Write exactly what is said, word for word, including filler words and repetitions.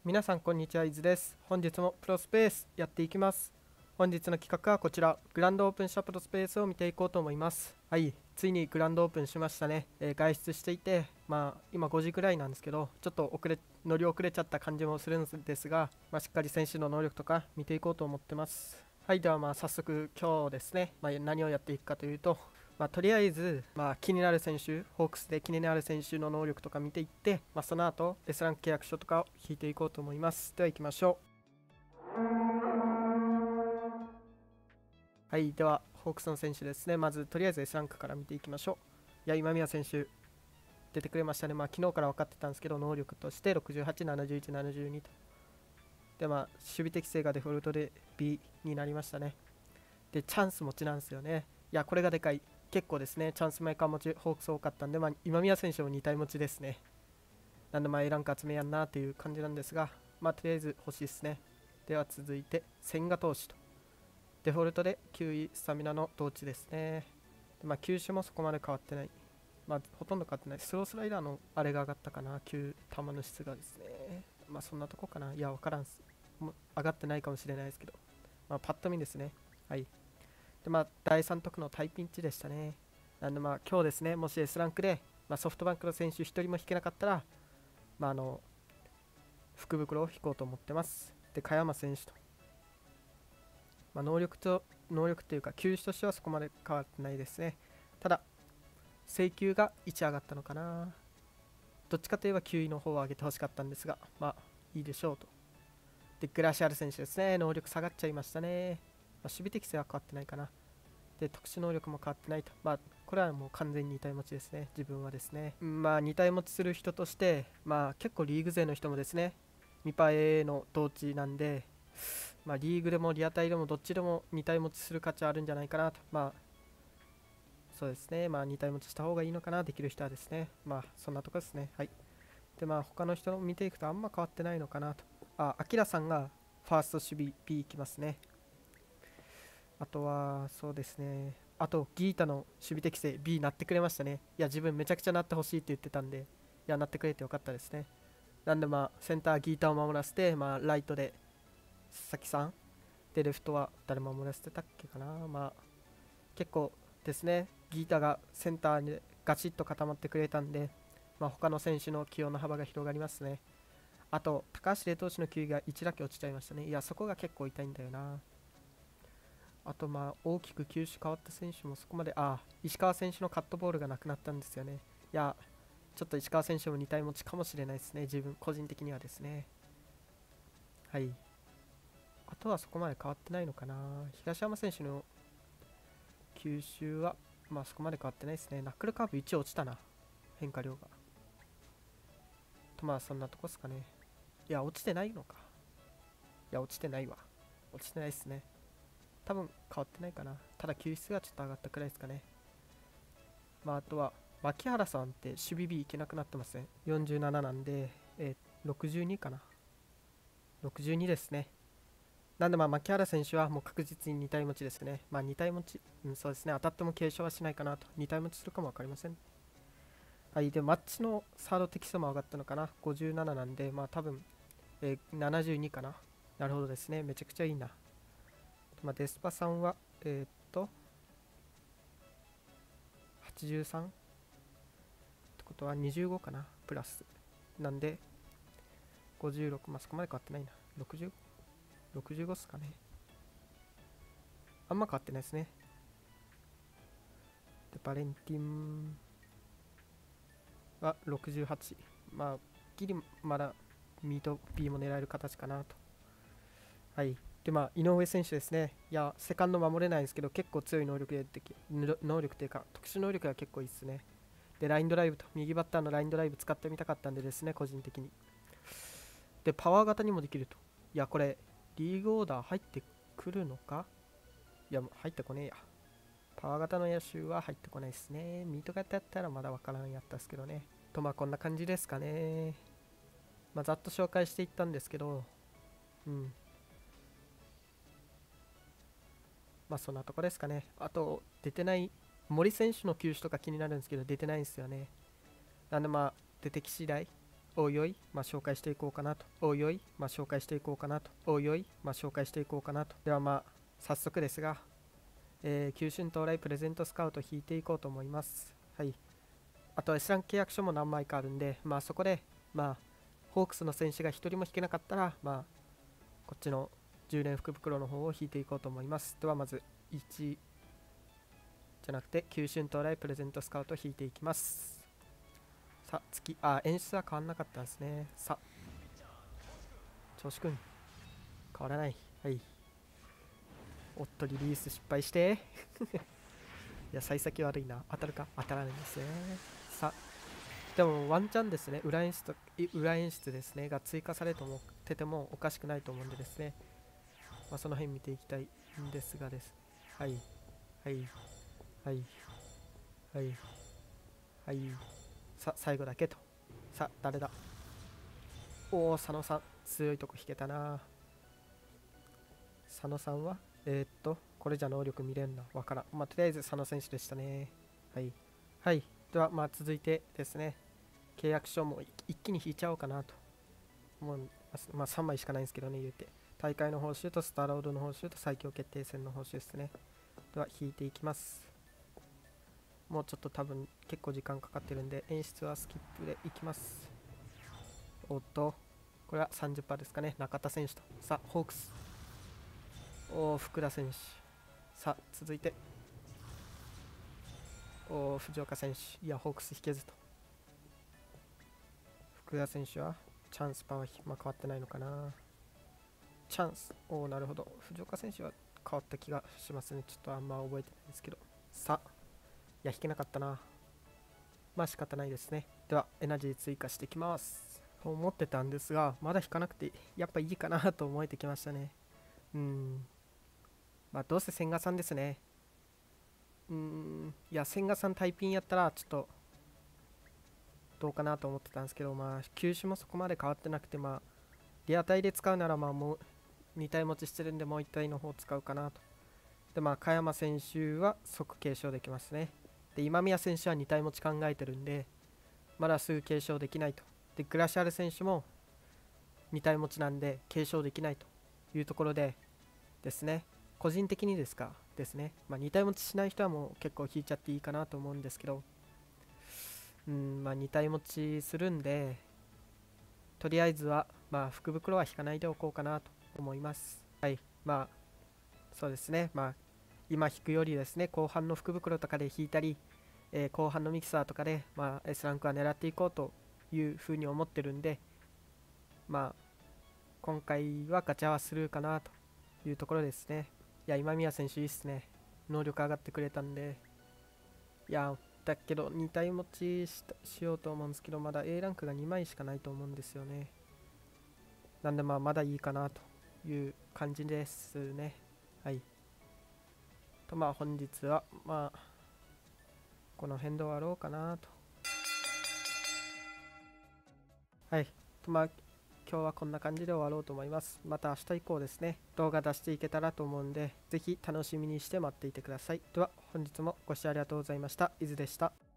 皆さんこんにちは、伊豆です。本日もプロスペースやっていきます。本日の企画はこちら、グランドオープンしたプロスペースを見ていこうと思います。はい、ついにグランドオープンしましたね。えー外出していて、まあ今ごじくらいなんですけど、ちょっと遅れ、乗り遅れちゃった感じもするんですが、まあ、しっかり選手の能力とか見ていこうと思ってます。はい、ではまあ早速今日ですね、まあ、何をやっていくかというと、まあ、とりあえず、まあ、気になる選手、ホークスで気になる選手の能力とか見ていって、まあ、その後 S ランク契約書とかを引いていこうと思います。では行きましょう。はい、ではホークスの選手ですね。まずとりあえず S ランクから見ていきましょう。いや、今宮選手出てくれましたね。まあ、昨日から分かってたんですけど、能力としてろくじゅうはち、ななじゅういち、ななじゅうにと。で、まあ、守備適性がデフォルトで B になりましたね。で、チャンス持ちなんですよね。いや、これがでかい。結構ですね、チャンスメーカー持ち、ホークス多かったんで、まあ、今宮選手もに体持ちですね。なんでまあ A ランク集めやんなっていう感じなんですが、まあとりあえず欲しいですね。では続いて、千賀投手と。デフォルトできゅういスタミナの統治ですね。でまあ球種もそこまで変わってない。まあほとんど変わってない。スロースライダーのあれが上がったかな。球、球の質がですね。まあそんなとこかな。いや、わからんす。もう上がってないかもしれないですけど。まあパッと見ですね。はい。でまあだいさん得のタイピンチでしたね。なんでまあ今日ですね、もし S ランクで、まあ、ソフトバンクの選手ひとりも引けなかったら、まああの福袋を引こうと思ってます。で、加山選手と、まあ、能力と、能力というか、球種としてはそこまで変わってないですね。ただ、請求がいち上がったのかな。どっちかといえばきゅういの方を上げてほしかったんですが、まあ、いいでしょうと。で、グラシアル選手ですね。能力下がっちゃいましたね。まあ、守備適性は変わってないかな。で、特殊能力も変わってないと。まあ、これはもう完全にに体持ちですね。自分はですね。まあ、に体持ちする人として、まあ、結構リーグ勢の人もですね、ミパエの同値なんで、まあ、リーグでもリアタイでもどっちでもに体持ちする価値はあるんじゃないかなと。まあ、そうですね。まあ、に体持ちした方がいいのかな、できる人はですね。まあ、そんなとこですね。はい。で、まあ、他の人の見ていくとあんま変わってないのかなと。あ、アキラさんがファースト守備 B いきますね。あとは、そうですね。あと、ギータの守備適性 B なってくれましたね。いや、自分めちゃくちゃなってほしいって言ってたんで、いや、なってくれてよかったですね。なんで、まあ、センターギータを守らせて、まあ、ライトで佐々木さんで、レフトは誰守らせてたっけかな。まあ、結構ですね、ギータがセンターにガチッと固まってくれたんで、まあ、他の選手の起用の幅が広がりますね。あと、高橋礼投手の球威がいちだけ落ちちゃいましたね。いや、そこが結構痛いんだよな。あと、まあ、大きく球種変わった選手もそこまで、ああ、石川選手のカットボールがなくなったんですよね。いや、ちょっと石川選手もに体持ちかもしれないですね。自分、個人的にはですね。はい。あとはそこまで変わってないのかな。東山選手の球種は、まあそこまで変わってないですね。ナックルカーブいち落ちたな。変化量が。とまあそんなとこっすかね。いや、落ちてないのか。いや、落ちてないわ。落ちてないっすね。多分変わってないかな。ただ球質がちょっと上がったくらいですかね。まああとは、牧原さんって守備 B いけなくなってますね。よんじゅうなななんで、えー、ろくじゅうにかな。ろくじゅうにですね。なんでまあ牧原選手はもう確実にに体持ちですね。まあに体持ち、うん、そうですね。当たっても継承はしないかなと。に体持ちするかも分かりません。はい、で、マッチのサード適性も上がったのかな。ごじゅうなななんで、まあ多分、えーななじゅうにかな。なるほどですね。めちゃくちゃいいな。まあ、デスパさんは、えーっと、はちじゅうさんってことはにじゅうごかな。プラス。なんで、ごじゅうろく、まあそこまで変わってないな。ろくじゅう、ろくじゅうごっすかね。あんま変わってないですね。で、バレンティンはろくじゅうはち。まあ、ギリまだミート B も狙える形かなと。はい。で、まあ、井上選手ですね。いや、セカンド守れないんですけど、結構強い能力ででき、能力というか、特殊能力が結構いいですね。で、ラインドライブと、右バッターのラインドライブ使ってみたかったんでですね、個人的に。で、パワー型にもできると。いや、これ、リーグオーダー入ってくるのか。いや、入ってこねえや。パワー型の野手は入ってこないですね。ミート型やったらまだわからんやったっすけどね。と、まあ、こんな感じですかね。まあ、ざっと紹介していったんですけど、うん。まあそんなとこですかね。あと、出てない、森選手の球種とか気になるんですけど、出てないんですよね。なんでまあ、出てき次第、 おいおい、まあ、紹介していこうかなと。おいおい、まあ、紹介していこうかなと。おいおい、まあ、紹介していこうかなと。ではまあ、早速ですが、えー、九春到来プレゼントスカウト引いていこうと思います。はい。あと エス ラン契約書も何枚かあるんで、まあそこで、まあ、ホークスの選手がひとりも引けなかったら、まあ、こっちのじゅうねん福袋の方を引いていこうと思います。ではまずいちじゃなくて、九春到来プレゼントスカウト引いていきます。さあ、次、あ、演出は変わんなかったですね。さあ、調子くん、変わらない。はい。おっと、リリース失敗して。いや、幸先悪いな。当たるか当たらないんですね。さあ、でもワンチャンですね、裏演出と裏演出ですね、が追加されてもててもおかしくないと思うんでですね、まあ、その辺見ていきたいんですがです。はい、はい、はい、はい、はい。さ、最後だけと。さ、誰だ。おお、佐野さん、強いとこ引けたな。佐野さんは、えー、っと、これじゃ能力見れんな。わからん。まあ、とりあえず佐野選手でしたね。はい。はい。では、まあ、続いてですね、契約書も一気に引いちゃおうかなと思います。まあ、さんまいしかないんですけどね、言うて。大会の報酬とスターロードの報酬と最強決定戦の報酬ですね。では、引いていきます。もうちょっと多分結構時間かかってるんで、演出はスキップでいきます。おっと、これは さんじゅっパーセント ですかね。中田選手と。さあ、ホークス。おお、福田選手。さあ、続いて。おお、藤岡選手。いや、ホークス引けずと。福田選手はチャンスパワー、まあ、変わってないのかな。チャンス。おお、なるほど。藤岡選手は変わった気がしますね。ちょっとあんま覚えてないんですけど。さあ、いや、引けなかったな。まあ仕方ないですね。では、エナジー追加していきます。と思ってたんですが、まだ引かなくて、やっぱいいかなと思えてきましたね。うん。まあ、どうせ千賀さんですね。うーん。いや、千賀さんタイピンやったら、ちょっと、どうかなと思ってたんですけど、まあ、球種もそこまで変わってなくて、まあ、リアタイで使うなら、まあ、もう、に体持ちしてるんで、もういち体の方を使うかなと。で、まあ、加山選手は即継承できますね。で、今宮選手はに体持ち考えてるんで、まだすぐ継承できないと。で、グラシアル選手もに体持ちなんで、継承できないというところでですね、個人的にですか、ですね、まあ、に体持ちしない人はもう結構引いちゃっていいかなと思うんですけど、うん、まあ、に体持ちするんで、とりあえずは、まあ、福袋は引かないでおこうかなと思います。はい、まあ、そうですね、まあ、今引くよりですね、後半の福袋とかで引いたり、えー後半のミキサーとかで、まあ、S ランクは狙っていこうというふうに思ってるんで、まあ、今回はガチャはスルーかなというところですね。いや、今宮選手いいっすね。能力上がってくれたんで。いや、だけどに体持ち し, しようと思うんですけど、まだ A ランクがにまいしかないと思うんですよね。なんでまあ、まだいいかなという感じですね。はい。とまあ、本日は、まあ、この辺で終わろうかなと。はい。とまあ、今日はこんな感じで終わろうと思います。また明日以降ですね、動画出していけたらと思うんで、ぜひ楽しみにして待っていてください。では、本日もご視聴ありがとうございました。伊豆でした。